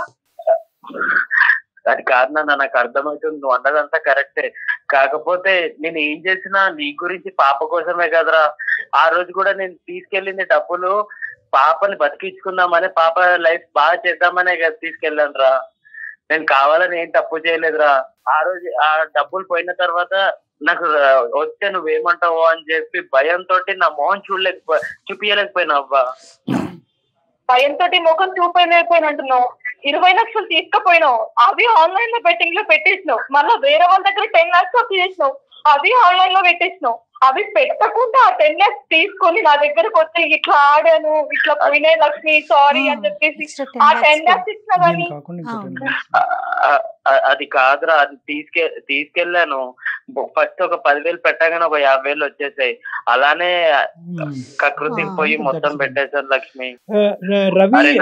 అది కాదు నాన్న, నాకు అర్థమవుతుంది నువ్వు అన్నదంతా కరెక్టే. కాకపోతే నేను ఏం చేసినా నీ గురించి పాప కోసమే కదరా. ఆ రోజు కూడా నేను తీసుకెళ్ళింది డబ్బులు పాపని బతికించుకుందామని, పాప లైఫ్ బాగా చేద్దామనే కదా తీసుకెళ్ళాను రా. నేను కావాలని ఏం తప్పు చేయలేదురా. ఆ రోజు ఆ డబ్బులు పోయిన తర్వాత నాకు వస్తే నువ్వేమంటావు అని చెప్పి భయంతో నా మొహం చూడలేకపో చూపించలేకపోయినా అవ్వా. భయంతో ముఖం చూపలేకపోయిన అంటున్నావు. ఇరవై లక్షలు తీసుకుపోయినావు, అవి ఆన్లైన్ లో బెట్టింగ్ లో పెట్టేసినావు. మళ్ళీ వేరే వాళ్ళ దగ్గర టెన్ లాక్స్ అప్పు చేసినావు, అవి ఆన్లైన్ లో పెట్టేసినావు. అవి పెట్టకుండా ఆ టెన్ లాక్స్ తీసుకొని నా దగ్గరకు వచ్చి ఇట్లా ఆడాను, ఇట్లా పోయినాయి లక్ష్మి సారీ అని చెప్పేసి ఆ టెన్ లాక్స్ ఇచ్చినా కానీ అది కాదురా. అది తీసుకె తీసుకెళ్ళాను ఫస్ట్ ఒక పదివేలు పెట్టగానే ఒక యాభై వేలు వచ్చేసాయి. అలానే కకృతి పోయి మొత్తం పెట్టేశారు లక్ష్మి. రవి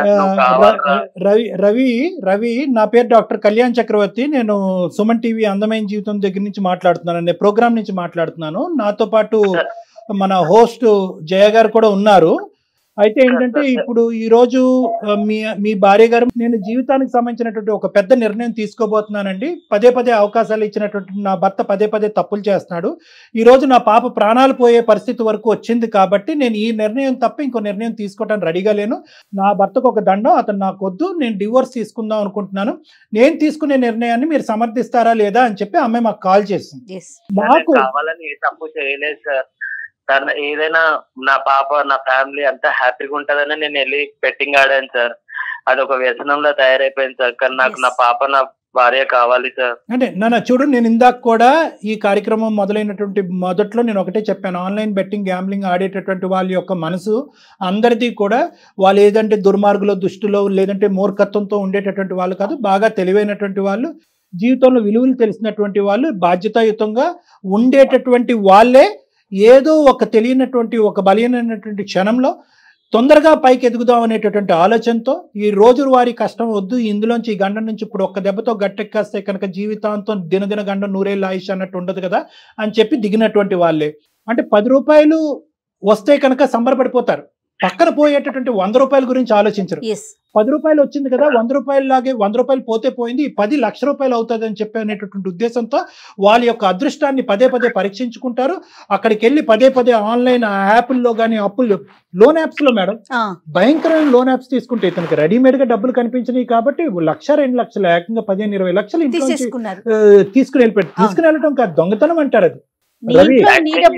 రవి రవి రవి నా పేరు డాక్టర్ కళ్యాణ్ చక్రవర్తి. నేను సుమన్ టీవీ అందమైన జీవితం దగ్గర నుంచి మాట్లాడుతున్నాను, నేను ప్రోగ్రామ్ నుంచి మాట్లాడుతున్నాను. నాతో పాటు మన హోస్ట్ జయ గారు కూడా ఉన్నారు. అయితే ఏంటంటే ఇప్పుడు ఈ రోజు మీ మీ భార్య గారు, నేను జీవితానికి సంబంధించినటువంటి ఒక పెద్ద నిర్ణయం తీసుకోబోతున్నానండి. పదే పదే అవకాశాలు ఇచ్చినటువంటి నా భర్త పదే పదే తప్పులు చేస్తున్నాడు. ఈ రోజు నా పాప ప్రాణాలు పోయే పరిస్థితి వరకు వచ్చింది కాబట్టి నేను ఈ నిర్ణయం తప్ప ఇంకో నిర్ణయం తీసుకోవడానికి రెడీగా లేను. నా భర్తకు ఒక దండం, అతను నాకు వద్దు, నేను డివోర్స్ తీసుకుందాం అనుకుంటున్నాను. నేను తీసుకునే నిర్ణయాన్ని మీరు సమర్థిస్తారా లేదా అని చెప్పి అమ్మాయి మాకు కాల్ చేసింది. నాకు కావాలని తప్పు చేయలేదు సార్. తన ఏదైనా నా పాప నా ఫ్యామిలీ అంతా హ్యాపీగా ఉంటదని నేను వెళ్ళి బెట్టింగ్ ఆడాను సార్. అది ఒక వ్యసనంలో తయారైపోయింది సార్. కానీ నాకు నా పాప నా భార్య కావాలి సార్. అంటే నాన్న చూడు, నేను ఇందాక కూడా ఈ కార్యక్రమం మొదలైనటువంటి మొదట్లో నేను ఒకటే చెప్పాను, ఆన్లైన్ బెట్టింగ్ గ్యాంబ్లింగ్ ఆడేటటువంటి వాళ్ళ యొక్క మనసు అందరిది కూడా వాళ్ళు ఏదంటే దుర్మార్గులో దుష్టులో లేదంటే మూర్ఖత్వంతో ఉండేటటువంటి వాళ్ళు కాదు, బాగా తెలివైనటువంటి వాళ్ళు, జీవితంలో విలువలు తెలిసినటువంటి వాళ్ళు, బాధ్యతాయుతంగా ఉండేటటువంటి వాళ్ళే ఏదో ఒక తెలియనటువంటి ఒక బలహీనమైనటువంటి క్షణంలో తొందరగా పైకి ఎదుగుదాం అనేటటువంటి ఆలోచనతో ఈ రోజు వారి కష్టం వద్దు, ఇందులోంచి ఈ గండం నుంచి ఇప్పుడు ఒక్క దెబ్బతో గట్టెక్కేస్తే కనుక జీవితాంతం దినదిన గండం నూరేళ్ళ ఆయుష్ అన్నట్టు ఉండదు కదా అని చెప్పి దిగినటువంటి వాళ్ళే. అంటే పది రూపాయలు వస్తే కనుక సంబరపడిపోతారు, పక్కన పోయేటటువంటి వంద రూపాయల గురించి ఆలోచించరు. పది రూపాయలు వచ్చింది కదా, వంద రూపాయలు లాగే వంద రూపాయలు పోతే పోయింది, పది లక్ష రూపాయలు అవుతుంది అని చెప్పి అనేటటువంటి ఉద్దేశంతో వాళ్ళ యొక్క అదృష్టాన్ని పదే పదే పరీక్షించుకుంటారు. అక్కడికి వెళ్ళి పదే పదే ఆన్లైన్ యాప్ల్లో కానీ అప్పులు లోన్ యాప్స్ లో మేడం భయంకరమైన లోన్ యాప్స్ తీసుకుంటే ఇతనికి రెడీమేడ్ గా డబ్బులు కనిపించినాయి కాబట్టి లక్ష రెండు లక్షలు ఏకంగా పదిహేను ఇరవై లక్షలు ఇంట్లో తీసుకుని వెళ్ళిపెట్టి తీసుకుని వెళ్ళటం కాదు, దొంగతనం అంటారు. అది నేను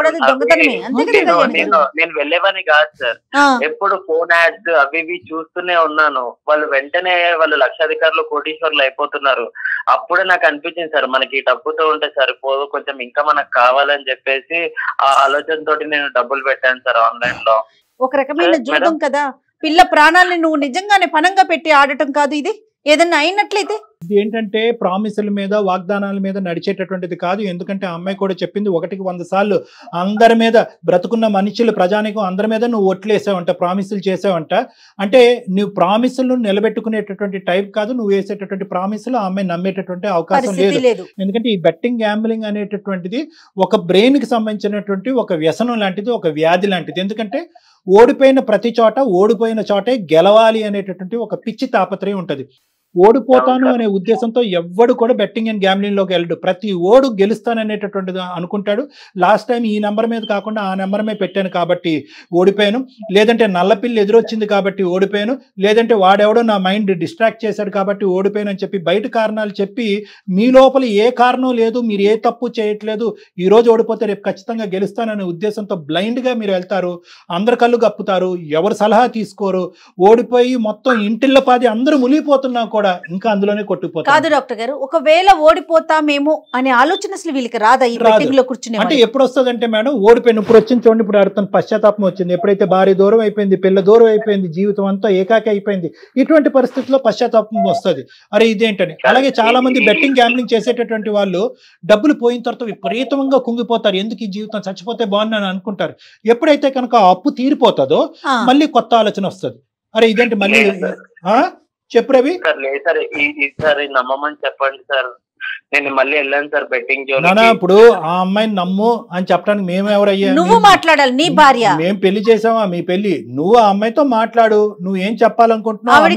వెళ్ళేవని కాదు సార్, ఎప్పుడు ఫోన్ యాడ్స్ అవి ఇవి చూస్తూనే ఉన్నాను. వాళ్ళు వెంటనే వాళ్ళు లక్షాధికారులు కోటీశ్వర్లు అయిపోతున్నారు. అప్పుడే నాకు అనిపించింది సార్ మనకి డబ్బుతో ఉంటే సరిపోదు, కొంచెం ఇంకా మనకు కావాలని చెప్పేసి ఆ ఆలోచన తోటి నేను డబ్బులు పెట్టాను సార్ ఆన్లైన్ లో. ఒక రకమైన జూదం కదా, పిల్ల ప్రాణాలని నువ్వు నిజంగానే పనంగా పెట్టి ఆడటం కాదు, ఇది ఏదన్నా అయినట్లయితే ఇది ఏంటంటే ప్రామిసుల మీద వాగ్దానాల మీద నడిచేటటువంటిది కాదు. ఎందుకంటే ఆ అమ్మాయి కూడా చెప్పింది ఒకటికి వంద సార్లు అందరి మీద బ్రతుకున్న మనుషులు ప్రజానికం అందరి మీద నువ్వు ఒట్లేసావంట, ప్రామిసులు చేసావంట. అంటే నువ్వు ప్రామిసులు నిలబెట్టుకునేటటువంటి టైప్ కాదు, నువ్వు వేసేటటువంటి ప్రామిసులు ఆ అమ్మాయి నమ్మేటటువంటి అవకాశం లేదు. ఎందుకంటే ఈ బెట్టింగ్ గ్యాంబ్లింగ్ అనేటటువంటిది ఒక బ్రెయిన్ కి సంబంధించినటువంటి ఒక వ్యసనం లాంటిది, ఒక వ్యాధి లాంటిది. ఎందుకంటే ఓడిపోయిన ప్రతి చోట ఓడిపోయిన చోటే గెలవాలి అనేటటువంటి ఒక పిచ్చి తాపత్రయం ఉంటుంది. ఓడిపోతాను అనే ఉద్దేశంతో ఎవ్వడు కూడా బెట్టింగ్ అండ్ గ్యాంబ్లింగ్ లోకి వెళ్ళడు. ప్రతి ఓడు గెలుస్తాననేటటువంటిది అనుకుంటాడు. లాస్ట్ టైం ఈ నెంబర్ మీద కాకుండా ఆ నెంబర్ మీద పెట్టాను కాబట్టి ఓడిపోయాను, లేదంటే నల్లపిల్లి ఎదురొచ్చింది కాబట్టి ఓడిపోయాను, లేదంటే వాడెవడో నా మైండ్ డిస్ట్రాక్ట్ చేశాడు కాబట్టి ఓడిపోయాను అని చెప్పి బయట కారణాలు చెప్పి మీ లోపల ఏ కారణం లేదు, మీరు ఏ తప్పు చేయట్లేదు, ఈ రోజు ఓడిపోతే రేపు ఖచ్చితంగా గెలుస్తాననే ఉద్దేశంతో బ్లైండ్ గా మీరు వెళ్తారు. అందరు కళ్ళు గప్పుతారు, ఎవరు సలహా తీసుకోరు, ఓడిపోయి మొత్తం ఇంటిళ్ళ పాది అందరూ మునిగిపోతున్నా కూడా ఇంకా అందులోనే కొట్టుకుపోతారు. కాదు డాక్టర్ గారు, ఒకవేళ ఓడిపోతామేమో అనే ఆలోచన అసలు వీళ్ళకి రాదా ఈ బెట్టింగ్ లో కూర్చునే? అంటే ఎప్పుడు వస్తుందంటే మేడం, ఓడిపోయిన ఇప్పుడు వచ్చింది చూడండి, ఇప్పుడు అర్థం పశ్చాత్తాపం వచ్చింది, ఎప్పుడైతే భార్య దూరం అయిపోయింది, పిల్ల దూరం అయిపోయింది, జీవితం అంతా ఏకాకి అయిపోయింది, ఇటువంటి పరిస్థితుల్లో పశ్చాత్తాపం వస్తుంది, అరే ఇదేంటని. అలాగే చాలా మంది బెట్టింగ్ గ్యాంబ్లింగ్ చేసేటటువంటి వాళ్ళు డబ్బులు పోయిన తర్వాత విపరీతంగా కుంగిపోతారు, ఎందుకు ఈ జీవితం చచ్చిపోతే బాగుందని అనుకుంటారు. ఎప్పుడైతే కనుక అప్పు తీరిపోతుందో మళ్ళీ కొత్త ఆలోచన వస్తుంది, అరే ఇదేంటి మళ్ళీ. చెప్పు రవి. లేదు సార్, ఈసారి నమ్మమని చెప్పండి సార్, నేను మళ్ళీ వెళ్ళాను సార్ బెట్టింగ్. ఇప్పుడు ఆ అమ్మాయిని నమ్ము అని చెప్పడానికి మేము ఎవరయ్యా? నువ్వు మాట్లాడాలి, నీ భార్య. మేము పెళ్లి చేసావా? మీ పెళ్లి, నువ్వు ఆ అమ్మాయితో మాట్లాడు, నువ్వు ఏం చెప్పాలనుకుంటున్నావు, అమ్మాయి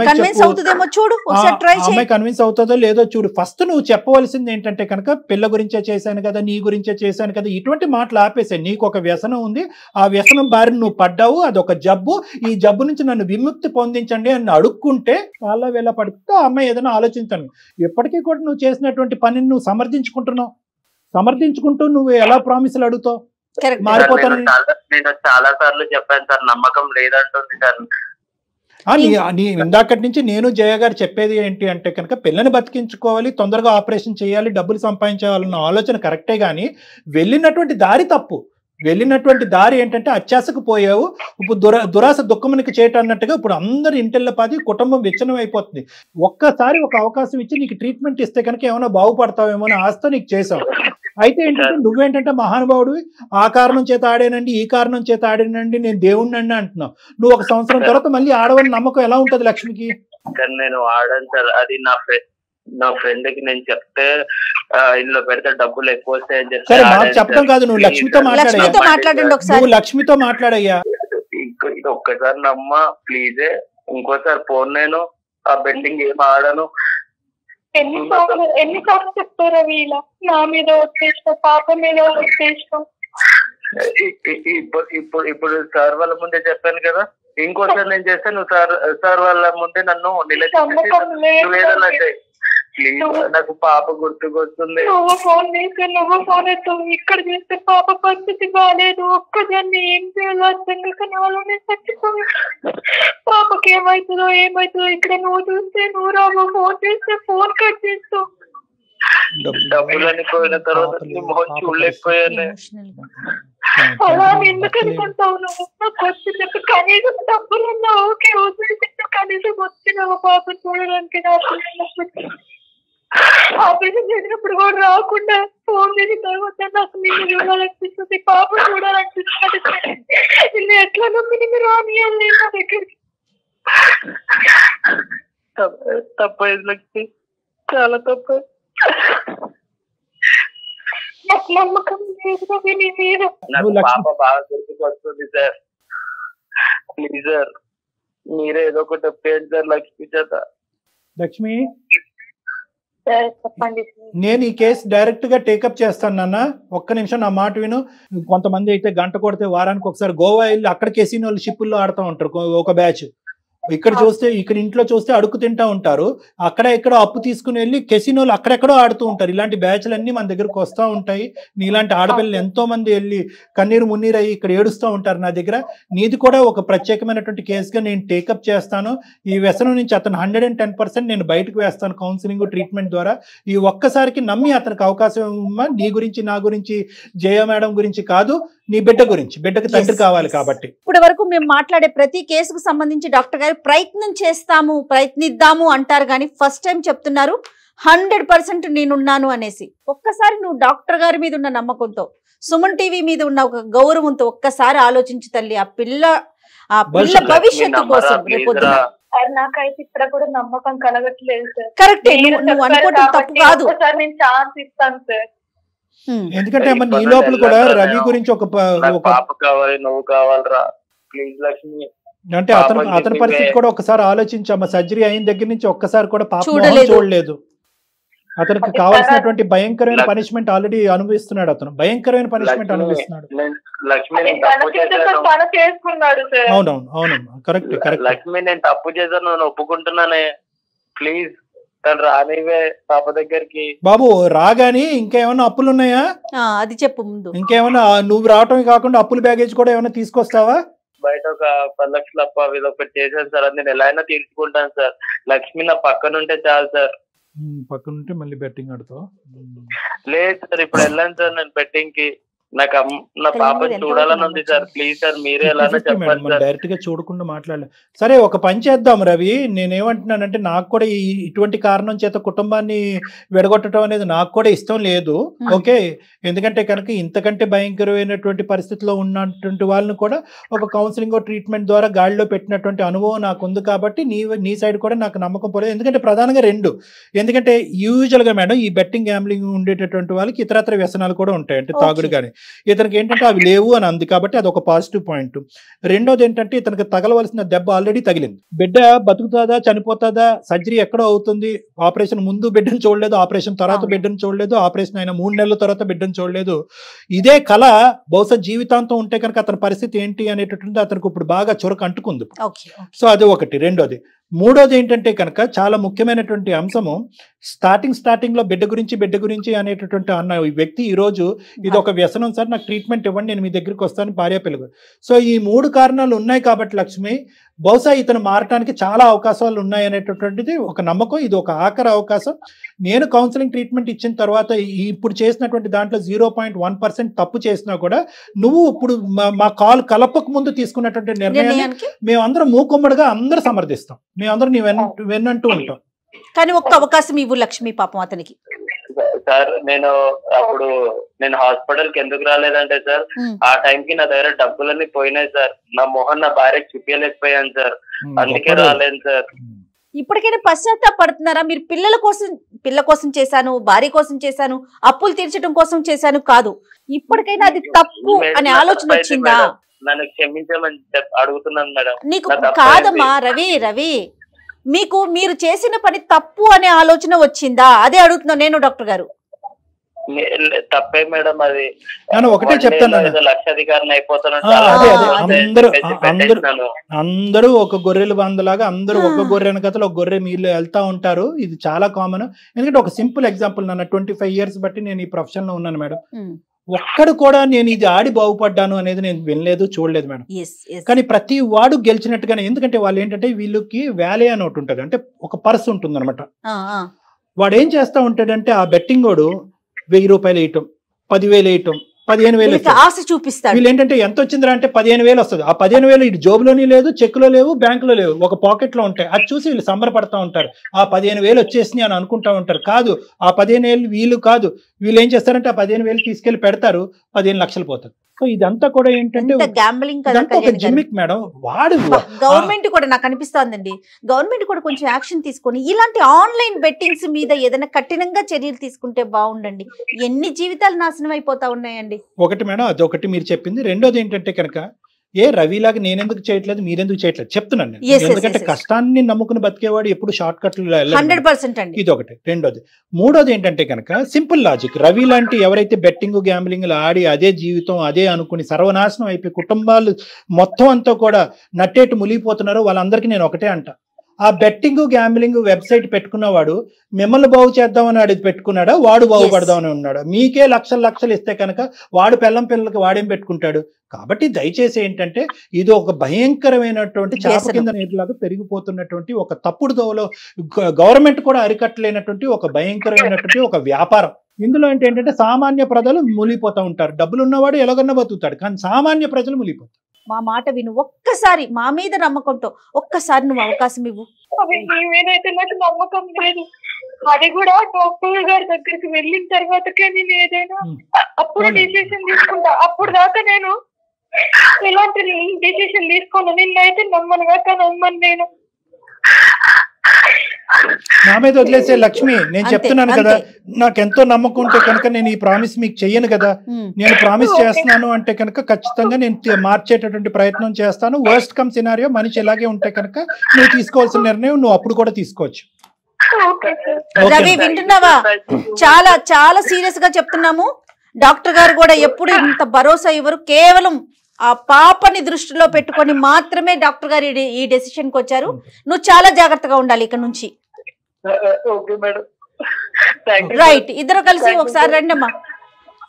కన్విన్స్ అవుతుందో లేదో చూడు. ఫస్ట్ నువ్వు చెప్పవలసింది ఏంటంటే కనుక పిల్ల గురించే చేశాను కదా, నీ గురించే చేశాను కదా, ఇటువంటి మాటలు ఆపేసాయి. నీకు ఒక వ్యసనం ఉంది, ఆ వ్యసనం బారిన నువ్వు పడ్డావు, అదొక జబ్బు, ఈ జబ్బు నుంచి నన్ను విముక్తి పొందించండి అని అడుక్కుంటే వాళ్ళ వేళ పడితే ఆ అమ్మాయి ఏదైనా ఆలోచించాను. ఎప్పటికీ కూడా నువ్వు చేసినటువంటి పనిని నువ్వు సమర్థించుకుంటున్నావు, సమర్థించుకుంటూ నువ్వు ఎలా ప్రామిసులు అడుగుతావు? మారిపోతాను. నేను చాలా సార్లు చెప్పాను సార్, నమ్మకం లేదంటుంది సార్. నీ ఇందాకటి నుంచి నేను జయ గారు చెప్పేది ఏంటి అంటే కనుక పిల్లని బతికించుకోవాలి, తొందరగా ఆపరేషన్ చేయాలి, డబ్బులు సంపాదించాలన్న ఆలోచన కరెక్టే, కానీ వెళ్ళినటువంటి దారి తప్పు. వెళ్ళినటువంటి దారి ఏంటంటే అత్యాశకు పోయావు, ఇప్పుడు దురా దురాశ దుఃఖమునికి చేయటం అన్నట్టుగా ఇప్పుడు అందరు ఇంటిల్లపాది కుటుంబం విచ్ఛిన్నం అయిపోతుంది. ఒక్కసారి ఒక అవకాశం ఇచ్చి నీకు ట్రీట్మెంట్ ఇస్తే కనుక ఏమైనా బాగుపడతావేమో అని ఆశతో నీకు చేసావు. అయితే ఏంటంటే నువ్వేంటంటే మహానుభావుడివి, ఆ కారణం చేత ఆడానండి, ఈ కారణం చేత ఆడానండి, నేను దేవుణ్ణి అంటున్నావు. నువ్వు ఒక సంవత్సరం తర్వాత మళ్ళీ ఆడవని నమ్మకం ఎలా ఉంటది లక్ష్మికి? నేను ఆడాను సార్, అది నా ఫ్రెండ్ నా ఫ్రెండ్ కి నేను చెప్తే ఇందులో పెడితే డబ్బులు ఎక్కువ వస్తాయని చెప్పి చెప్పడం కాదు, నువ్వు లక్ష్మితో మాట్లాడయ్యా, నువ్వు లక్ష్మితో మాట్లాడయ్యా. ఇది ఒక్కసారి నమ్మ ప్లీజే, ఇంకోసారి ఫోన్ నేను ఆ బెట్టింగ్ ఏం ఆడను. ఎన్నిసార్లు ఎన్నిసార్లు చెప్తారా వీళ్ళ, నా మీద వచ్చేసిన పాప మీద వచ్చేసిన. ఇప్పుడు ఇప్పుడు ఇప్పుడు సార్ వాళ్ళ ముందే చెప్పాను కదా, ఇంకోసారి నేను చేస్తే నువ్వు సార్ సార్ వాళ్ళ ముందే నన్ను నిలబెట్టి ప్లీజ్, నాకు పాప గుర్తుకొస్తుంది. నువ్వు ఫోన్ చేస్తే నువ్వు ఫోన్ ఎత్తావు, ఇక్కడ చేస్తే పాప పరిస్థితి బాగాలేదు, ఒక్కదాన్ని ఏం చేయాలో అర్థం కాక నాలోనే చచ్చిపోయి, పాపకి ఏమవుతుందో ఏమవుతుందో ఇక్కడ నువ్వు చూస్తే నువ్వు రావు, ఫోన్ చేస్తే ఫోన్ కట్ చేస్తావు. డబ్బులని పోయిన తర్వాత చూడలేకపోయాను. అలా ఎందుకు అనుకుంటావు నువ్వు? నాకు వచ్చినప్పుడు కనీసం డబ్బులున్నా ఓకే, వదిలేసి కనీసం వచ్చినావు పాప చూడడానికి. నాకు ఆపరేషన్ చేసినప్పుడు కూడా రాకుండా ఫోన్ చేసిన తర్వాత నాకు నిన్ను చూడాలనిపిస్తుంది, పాప చూడాలనిపిస్తుంది. నిన్ను ఎట్లా నమ్మి నిన్ను రానియాలి నా దగ్గరికి? తప్పైంది లక్ష్మి, చాలా తప్పు. నాకు నమ్మకం లేదు నీ మీద. నాకు పాప బాగా గుర్తుకొస్తుంది సార్, ప్లీజ్ సార్ మీరే ఏదో ఒకటి చెప్పండి సార్ లక్ష్మి చేత. లక్ష్మి, నేను ఈ కేసు డైరెక్ట్ గా టేకప్ చేస్తాను నాన్న, ఒక్క నిమిషం నా మాట విను. కొంతమంది అయితే గంట కొడితే వారానికి ఒకసారి గోవా వెళ్ళి అక్కడ కెసినోలు షిప్పుల్లో ఆడుతూ ఉంటారు ఒక బ్యాచ్. ఇక్కడ చూస్తే ఇక్కడ ఇంట్లో చూస్తే అడుగు తింటా ఉంటారు, అక్కడ ఎక్కడో అప్పు తీసుకుని వెళ్ళి కెసినోలు అక్కడెక్కడో ఆడుతూ ఉంటారు. ఇలాంటి బ్యాచ్లన్నీ మన దగ్గరకు వస్తూ ఉంటాయి. నీలాంటి ఆడపిల్లలు ఎంతో మంది వెళ్ళి కన్నీరు మున్నీరు అయ్యి ఇక్కడ ఏడుస్తూ ఉంటారు నా దగ్గర. నీది కూడా ఒక ప్రత్యేకమైనటువంటి కేసుగా నేను టేకప్ చేస్తాను. ఈ వ్యసనం నుంచి అతను హండ్రెడ్ అండ్ టెన్ పర్సెంట్ నేను బయటకు వేస్తాను కౌన్సిలింగ్ ట్రీట్మెంట్ ద్వారా. ఈ ఒక్కసారికి నమ్మి అతనికి అవకాశం ఇవ్వమ్మా. నీ గురించి నా గురించి జయ మేడం గురించి కాదు, నీ బిడ్డ గురించి, బిడ్డకు తండ్రి కావాలి కాబట్టి. ఇప్పటి వరకు మేము మాట్లాడే ప్రతి కేసుకు సంబంధించి డాక్టర్ గారు ప్రయత్నం చేస్తాము, ప్రయత్నిద్దాము అంటారు, కానీ ఫస్ట్ టైం చెప్తున్నారు హండ్రెడ్ పర్సెంట్ నేనున్నాను అనేసి. ఒక్కసారి నువ్వు డాక్టర్ గారి మీద ఉన్న నమ్మకంతో, సుమన్ టీవీ మీద ఉన్న ఒక గౌరవంతో ఒక్కసారి ఆలోచించు తల్లి. ఆ పిల్ల ఆ పిల్ల భవిష్యత్తు కోసం రేపొద్దున. నాకైతే ఇక్కడ కూడా నమ్మకం కలగట్లేదు సార్. కరెక్టే, నువ్వు అనుకోవడం తప్పు కాదు. నేను ఛాన్స్ ఇస్తాను సార్. ఎందుకంటే నీ లోపల కూడా రవి గురించి ఒక పాప కావాలి, నువ్వు కావాలరా ప్లీజ్ లక్ష్మి అంటే అతను అతని పరిస్థితి కూడా ఒకసారి ఆలోచించమ్మా. సర్జరీ అయిన దగ్గర నుంచి ఒక్కసారి కూడా పాప చూడలేదు. అతనికి కావాల్సినటువంటి భయంకరమైన పనిష్మెంట్ ఆల్రెడీ అనుభవిస్తున్నాడు. అతను భయంకరమైన పనిష్మెంట్ అనుభవిస్తున్నాడు. అవునవును అవునమ్మా, కరెక్ట్ కరెక్ట్. లక్ష్మి నేను తప్పు చేశాను, నేను ఒప్పుకుంటున్నానే, ప్లీజ్ తను రానివే పాప దగ్గరికి. బాబు రాగాని ఇంకేమన్నా అప్పులు ఉన్నాయా? అది చెప్పు ముందు. ఇంకేమన్నా నువ్వు రావటమే కాకుండా అప్పుల బ్యాగేజ్ కూడా ఏమైనా తీసుకొస్తావా? బయట ఒక పది లక్షలు అప్ప ఇది ఒకటి చేశాను సార్, అది నేను ఎలా అయినా తీర్చుకుంటాను సార్. లక్ష్మి నా పక్కన ఉంటే చాలు సార్. పక్కన ఉంటే మళ్ళీ బెట్టింగ్ ఆడుతావు? లేదు సార్, ఇప్పుడు వెళ్ళాను సార్ నేను బెట్టింగ్ కి. నాకు నా పాపని చూడాలని ఉంది సార్. ప్లీజ్ సార్ మీరే ఎలా చెప్పండి సార్. డైరెక్ట్ గా చూడకుండా మాట్లాడలేదు. సరే ఒక పని చేద్దాం రవి, నేనేమంటున్నానంటే నాకు కూడా ఈ ఇటువంటి కారణం చేత కుటుంబాన్ని విడగొట్టడం అనేది నాకు కూడా ఇష్టం లేదు. ఓకే, ఎందుకంటే కనుక ఇంతకంటే భయంకరమైనటువంటి పరిస్థితిలో ఉన్నటువంటి వాళ్ళని కూడా ఒక కౌన్సిలింగ్ ట్రీట్మెంట్ ద్వారా గాడిలో పెట్టినటువంటి అనుభవం నాకు ఉంది. కాబట్టి నీ నీ సైడ్ కూడా నాకు నమ్మకం పోలేదు. ఎందుకంటే ప్రధానంగా రెండు, ఎందుకంటే యూజువల్ గా మేడం ఈ బెట్టింగ్ గ్యాంబ్లింగ్ ఉండేటటువంటి వాళ్ళకి ఇతరత్ర వ్యసనాలు కూడా ఉంటాయి, అంటే తాగుడు కానీ. ఇతనికి ఏంటంటే అవి లేవు అని అంది కాబట్టి అది ఒక పాజిటివ్ పాయింట్. రెండోది ఏంటంటే ఇతనికి తగలవలసిన దెబ్బ ఆల్రెడీ తగిలింది. బిడ్డ బతుకుతుందా చనిపోతుందా, సర్జరీ ఎక్కడో అవుతుంది, ఆపరేషన్ ముందు బిడ్డను చూడలేదు, ఆపరేషన్ తర్వాత బిడ్డను చూడలేదు, ఆపరేషన్ అయిన మూడు నెలల తర్వాత బిడ్డను చూడలేదు. ఇదే కళ బహుశా జీవితాంతం ఉంటే కనుక అతని పరిస్థితి ఏంటి అనేటటువంటి అతనికి ఇప్పుడు బాగా చురకు అంటుకుంది. సో అది ఒకటి. రెండోది మూడోది ఏంటంటే కనుక చాలా ముఖ్యమైనటువంటి అంశము, స్టార్టింగ్ స్టార్టింగ్ లో బిడ్డ గురించి బిడ్డ గురించి అనేటటువంటి అన్న ఈ వ్యక్తి ఈ రోజు ఇది ఒక వ్యసనం సార్, నాకు ట్రీట్మెంట్ ఇవ్వండి, నేను మీ దగ్గరికి వస్తాను, భార్య పిల్లలు. సో ఈ మూడు కారణాలు ఉన్నాయి కాబట్టి లక్ష్మి బహుశా ఇతను మారటానికి చాలా అవకాశాలు ఉన్నాయి అనేటటువంటిది ఒక నమ్మకం. ఇది ఒక ఆఖరి అవకాశం. నేను కౌన్సిలింగ్ ట్రీట్మెంట్ ఇచ్చిన తర్వాత ఇప్పుడు చేసినటువంటి దాంట్లో జీరో పాయింట్ వన్ పర్సెంట్ తప్పు చేసినా కూడా నువ్వు ఇప్పుడు మా కాల్ కలపక ముందు తీసుకున్నటువంటి నిర్ణయాన్ని మేమందరం మూకుమ్మడిగా అందరూ సమర్థిస్తాం, మేమందరం నీ వెన్ వెన్నంటూ ఉంటాం. కానీ ఒక్క అవకాశం ఇవ్వు లక్ష్మి పాపం అతనికి. సార్ నేను అప్పుడు నేను హాస్పిటల్ కి ఎందుకు రాలేదంటే సార్ ఆ టైంకి నా దగ్గర డబ్బులన్నీ పోయినాయి సార్, నా మొహన్ నా భార్యకి చూపించలేకపోయాను సార్, అందుకే రాలేదు సార్. ఇప్పటికైనా పశ్చాత్తాపడుతున్నారా మీరు? పిల్లల కోసం పిల్ల కోసం చేశాను, భార్య కోసం చేశాను, అప్పులు తీర్చడం కోసం చేశాను కాదు, ఇప్పటికైనా అది తప్పు అనే ఆలోచన వచ్చిందా? నన్ను క్షమించమని అడుగుతున్నాను మేడం. నీకు కాదమ్మా రవి, రవి మీకు మీరు చేసిన పని తప్పు అనే ఆలోచన వచ్చిందా? అదే అడుగుతున్నా నేను డాక్టర్ గారు. తప్పే మేడం, అది ఒకటే చెప్తాను, లక్షాధికారిని అయిపోతాను. అందరూ అందరూ అందరూ ఒక గొర్రెలు బందలాగా అందరూ ఒక గొర్రె వెనకతలు ఒక గొర్రె మీరు వెళ్తా ఉంటారు. ఇది చాలా కామన్. ఎందుకంటే ఒక సింపుల్ ఎగ్జాంపుల్, నన్ను ట్వంటీ ఫైవ్ ఇయర్స్ బట్టి నేను ఈ ప్రొఫెషన్ లో ఉన్నాను మేడం. ఒక్కడు కూడా నేను ఇది ఆడి బాగుపడ్డాను అనేది నేను వినలేదు, చూడలేదు మేడం. కానీ ప్రతి వాడు గెలిచినట్టుగానే, ఎందుకంటే వాళ్ళు ఏంటంటే వీళ్ళకి వ్యాలీ అని ఒకటి ఉంటుంది, అంటే ఒక పర్స్ ఉంటుంది అనమాట. వాడు ఏం చేస్తా ఉంటాడంటే ఆ బెట్టింగ్ వాడు వెయ్యి రూపాయలు వేయటం, పదివేలు వేయటం, పదిహేను వేలు ఆశ చూపిస్తాడు. వీళ్ళు ఏంటంటే ఎంత వచ్చిందిరా అంటే పదిహేను వేలు వస్తుంది. ఆ పదిహేను వేలు ఇటు జోబులోని లేదు, చెక్కులో లేవు, బ్యాంకులో లేవు, ఒక పాకెట్ లో ఉంటాయి. అది చూసి వీళ్ళు సంబరపడతా ఉంటారు, ఆ పదిహేను వేలు వచ్చేసినాయి అని అనుకుంటా ఉంటారు. కాదు, ఆ పదిహేను వేలు వీళ్ళు కాదు, వీళ్ళు ఏం చేస్తారంటే ఆ పదిహేను వేలు తీసుకెళ్లి పెడతారు, పదిహేను లక్షలు పోతారు. సో ఇదంతా కూడా ఏంటంటే జిమ్మిక్ మేడం. వాడు గవర్నమెంట్ కూడా నాకు అనిపిస్తోందండి, గవర్నమెంట్ కూడా కొంచెం యాక్షన్ తీసుకొని ఇలాంటి ఆన్లైన్ బెట్టింగ్స్ మీద ఏదైనా కఠినంగా చర్యలు తీసుకుంటే బాగుండండి. ఎన్ని జీవితాలు నాశనం అయిపోతా ఉన్నాయండి. ఒకటి మేడం, అదొకటి మీరు చెప్పింది. రెండోది ఏంటంటే కనుక ఏ రవిలాగా నేనెందుకు చేయట్లేదు మీరెందుకు చేయట్లేదు చెప్తున్నాను నేను. ఎందుకంటే కష్టాన్ని నమ్ముకుని బతికేవాడు ఎప్పుడు షార్ట్ కట్లు ఇది ఒకటి. రెండోది మూడోది ఏంటంటే కనుక సింపుల్ లాజిక్, రవి లాంటి ఎవరైతే బెట్టింగ్ గ్యాంబ్లింగ్ ఆడి అదే జీవితం అదే అనుకుని సర్వనాశనం అయిపోయి కుటుంబాలు మొత్తం అంతా కూడా నట్టేట్టు మునిగిపోతున్నారో వాళ్ళందరికీ నేను ఒకటే అంట, ఆ బెట్టింగ్ గ్యాంబ్లింగ్ వెబ్సైట్ పెట్టుకున్నవాడు మిమ్మల్ని బాగు చేద్దామని అడిగి పెట్టుకున్నాడా, వాడు బాగుపడదామని ఉన్నాడా? మీకే లక్షలు లక్షలు ఇస్తే కనుక వాడు పిల్లం పిల్లలకి వాడేం పెట్టుకుంటాడు? కాబట్టి దయచేసి ఏంటంటే ఇది ఒక భయంకరమైనటువంటి చేప కింద నీటిలాగా పెరిగిపోతున్నటువంటి ఒక తప్పుడు దోవలో గవర్నమెంట్ కూడా అరికట్టలేనటువంటి ఒక భయంకరమైనటువంటి ఒక వ్యాపారం. ఇందులో ఏంటంటే సామాన్య ప్రజలు మునిగిపోతూ ఉంటారు. డబ్బులు ఉన్నవాడు ఎలాగన్నా బతుకుతాడు, కానీ సామాన్య ప్రజలు మునిగిపోతారు. మా మాట విను, ఒక్కసారి మా మీద నమ్మకంతో ఒక్కసారి నువ్వు అవకాశం ఇవ్వు. మీదైతే నాకు నమ్మకం లేదు, అది కూడా డాక్టర్ గారి దగ్గరికి వెళ్ళిన తర్వాతకే నేను ఏదైనా అప్పుడు డిసిషన్ తీసుకుంటా. అప్పుడు దాకా నేను ఎలాంటి డిసిషన్ తీసుకోను. నిన్నైతే నమ్మను కాక నమ్మను నేను. నా మీద వదిలేసే లక్ష్మి, నేను చెప్తున్నాను కదా, నాకెంతో నమ్మకం ఉంటే కనుక నేను ఈ ప్రామిస్ మీకు చెయ్యను కదా. నేను ప్రామిస్ చేస్తున్నాను అంటే కనుక ఖచ్చితంగా నేను మార్చేటటువంటి ప్రయత్నం చేస్తాను. వర్స్ట్ కమ్ సినారియో మనిషి ఎలాగే ఉంటే కనుక నువ్వు తీసుకోవాల్సిన నిర్ణయం నువ్వు అప్పుడు కూడా తీసుకోవచ్చు. రవి వింటున్నావా? చాలా చాలా సీరియస్ గా చెప్తున్నాము. డాక్టర్ గారు కూడా ఎప్పుడు ఇంత భరోసా ఇవ్వరు, కేవలం ఆ పాపని దృష్టిలో పెట్టుకొని మాత్రమే డాక్టర్ గారు ఈ డెసిషన్ కి వచ్చారు. నువ్వు చాలా జాగ్రత్తగా ఉండాలి ఇక్కడ నుంచి. రైట్, ఇద్దరు కలిసి ఒకసారి రండి అమ్మా.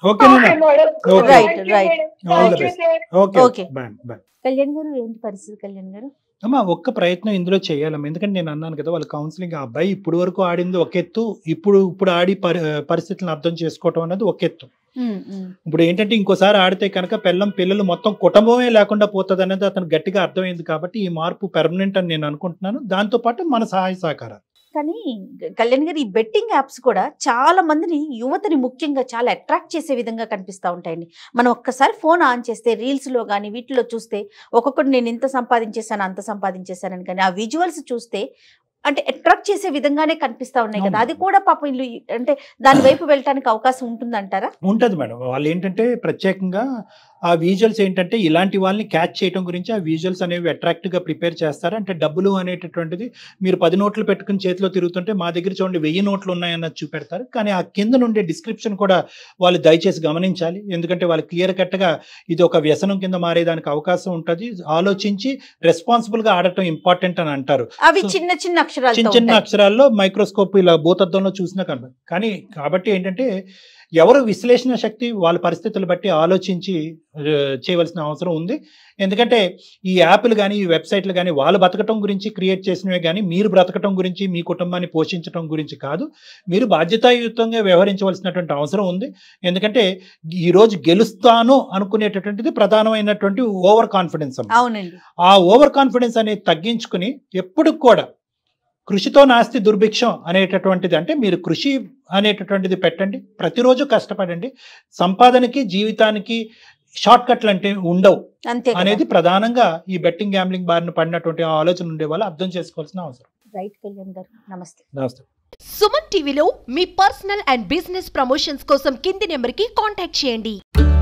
ఓకేనా? Okay, right right all the best. Okay okay. Bye bye. Kalyan garu ఏంటి పరిస్థితి కళ్యాణ్ గారు? అమ్మా ఒక్క ప్రయత్నం ఇందులో చేయాలమ్మా, ఎందుకంటే నేను అన్నాను కదా వాళ్ళ కౌన్సిలింగ్, ఆ అబ్బాయి ఇప్పుడు వరకు ఆడింది ఒక ఎత్తు, ఇప్పుడు ఇప్పుడు ఆడి పరి పరిస్థితులను అర్థం చేసుకోవటం అనేది ఒక ఎత్తు. ఉమ్, ఉమ్. ఇప్పుడు ఏంటంటే ఇంకోసారి ఆడితే కనుక పిల్లం పిల్లలు మొత్తం కుటుంబమే లేకుండా పోతుంది అనేది అతను గట్టిగా అర్థమైంది. కాబట్టి ఈ మార్పు పెర్మనెంట్ అని నేను అనుకుంటున్నాను. దాంతో పాటు మన సహాయ సహకారాలు. కానీ కళ్యాణ్ గారు ఈ బెట్టింగ్ యాప్స్ కూడా చాలా మందిని, యువతని ముఖ్యంగా చాలా అట్రాక్ట్ చేసే విధంగా కనిపిస్తూ ఉంటాయండి. మనం ఒక్కసారి ఫోన్ ఆన్ చేస్తే రీల్స్లో కానీ వీటిలో చూస్తే ఒక్కొక్కటి నేను ఇంత సంపాదించేసాను అంత సంపాదించేసానని, కానీ ఆ విజువల్స్ చూస్తే అంటే అట్రాక్ట్ చేసే విధంగానే కనిపిస్తా ఉన్నాయి కదా. అది కూడా పాపం ఇల్లు అంటే దాని వైపు వెళ్ళటానికి అవకాశం ఉంటుందంటారా? ఉంటుంది మేడం. వాళ్ళు ఏంటంటే ప్రత్యేకంగా ఆ విజువల్స్ ఏంటంటే ఇలాంటి వాళ్ళని క్యాచ్ చేయడం గురించి ఆ విజువల్స్ అనేవి అట్రాక్టివ్గా ప్రిపేర్ చేస్తారు. అంటే డబ్బులు అనేటటువంటిది మీరు పది నోట్లు పెట్టుకుని చేతిలో తిరుగుతుంటే మా దగ్గర చూడండి వెయ్యి నోట్లు ఉన్నాయన్నది చూపెడతారు. కానీ ఆ కింద నుండే డిస్క్రిప్షన్ కూడా వాళ్ళు దయచేసి గమనించాలి. ఎందుకంటే వాళ్ళు క్లియర్ కట్గా ఇది ఒక వ్యసనం కింద మారేదానికి అవకాశం ఉంటుంది. ఆలోచించి రెస్పాన్సిబుల్గా ఆడటం ఇంపార్టెంట్ అని అంటారు. అవి చిన్న చిన్న అక్షరాలు, చిన్న చిన్న అక్షరాల్లో మైక్రోస్కోప్ ఇలా భూతద్దంలో చూసినా కనబడి. కానీ కాబట్టి ఏంటంటే ఎవరు విశ్లేషణ శక్తి వాళ్ళ పరిస్థితులు బట్టి ఆలోచించి చేయవలసిన అవసరం ఉంది. ఎందుకంటే ఈ యాప్లు కానీ ఈ వెబ్సైట్లు కానీ వాళ్ళు బతకటం గురించి క్రియేట్ చేసినవే కానీ మీరు బ్రతకటం గురించి మీ కుటుంబాన్ని పోషించడం గురించి కాదు. మీరు బాధ్యతాయుతంగా వ్యవహరించవలసినటువంటి అవసరం ఉంది. ఎందుకంటే ఈరోజు గెలుస్తాను అనుకునేటటువంటిది ప్రధానమైనటువంటి ఓవర్ కాన్ఫిడెన్స్. అవునండి. ఆ ఓవర్ కాన్ఫిడెన్స్ అనేది తగ్గించుకుని ఎప్పుడు కూడా కృషితో నాస్తి దుర్భిక్షం అనేటటువంటిది, అంటే మీరు కృషి అనేటటువంటిది పెట్టండి, ప్రతిరోజు కష్టపడండి. సంపాదనకి జీవితానికి షార్ట్ కట్లు అంటే ఉండవు అనేది ప్రధానంగా ఈ బెట్టింగ్ గ్యాంబ్లింగ్ బారిన పడినటువంటి ఆలోచన ఉండే వాళ్ళు అర్థం చేసుకోవాల్సిన అవసరం. రైట్ కళ్యాణ్ గారు, నమస్తే. నమస్తే. సుమన్ టీవీలో మీ పర్సనల్ అండ్ బిజినెస్ ప్రమోషన్స్ కోసం కింది నెంబర్కి కాంటాక్ట్ చేయండి.